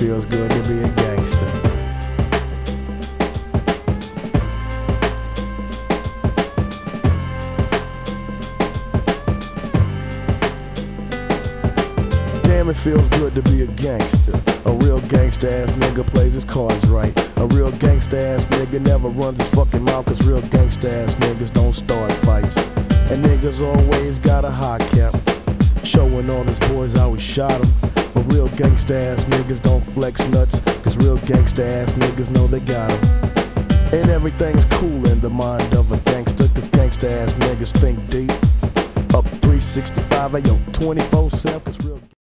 feels good to be a gangster. Damn, it feels good to be a gangster. A real gangsta ass nigga plays his cards right. A real gangsta ass nigga never runs his fucking mouth, cause real gangsta ass niggas don't start fights. And niggas always got a high cap, showing all his boys how he shot him. But real gangsta ass niggas don't flex nuts, cause real gangsta ass niggas know they got him. And everything's cool in the mind of a gangster, cause gangsta ass niggas think deep. Up 365, ayo, 24/7, cause real